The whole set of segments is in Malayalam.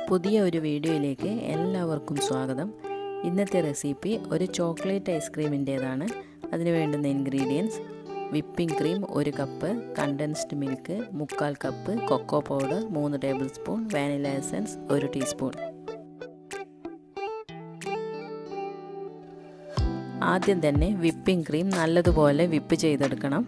പുതിയ ഒരു വീഡിയോയിലേക്ക് എല്ലാവർക്കും സ്വാഗതം. ഇന്നത്തെ റെസിപ്പി ഒരു ചോക്ലേറ്റ് ഐസ്ക്രീമിൻ്റേതാണ്. അതിന് വേണ്ടുന്ന ingredients: whipping cream 1 cup, condensed milk 3/4 cup, cocoa powder 3 tablespoon, vanilla essence 1 teaspoon. ആദ്യം തന്നെ വിപ്പിംഗ് ക്രീം നല്ലതുപോലെ വിപ്പ് ചെയ്തെടുക്കണം.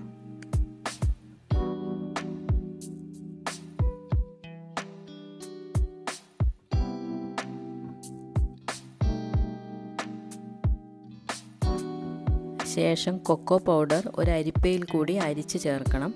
ശേഷം കൊക്കോ പൗഡർ ഒരു അരിപ്പയിൽ കൂടി അരിച്ച് ചേർക്കണം.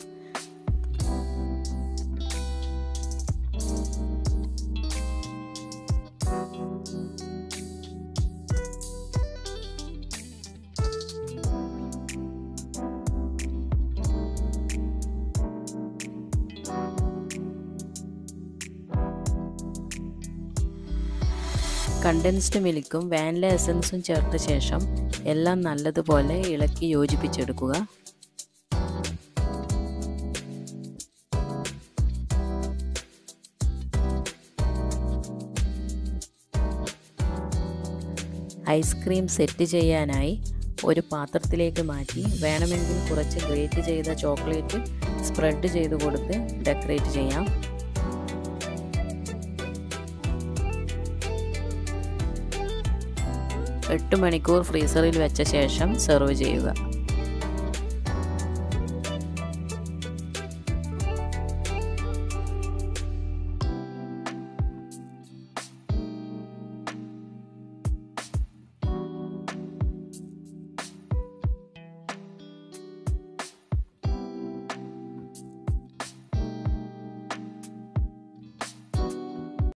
കണ്ടൻസ്ഡ് മിൽക്കും വാനില എസൻസും ചേർത്ത ശേഷം എല്ലാം നല്ലതുപോലെ ഇളക്കി യോജിപ്പിച്ചെടുക്കുക. ഐസ്ക്രീം സെറ്റ് ചെയ്യാനായി ഒരു പാത്രത്തിലേക്ക് മാറ്റി വേണമെങ്കിൽ കുറച്ച് ഗ്രേറ്റ് ചെയ്ത ചോക്ലേറ്റ് സ്പ്രെഡ് ചെയ്ത് കൊടുത്ത് ഡെക്കറേറ്റ് ചെയ്യാം. 8 മണിക്കൂർ ഫ്രീസറിൽ വെച്ച ശേഷം സെർവ് ചെയ്യുക.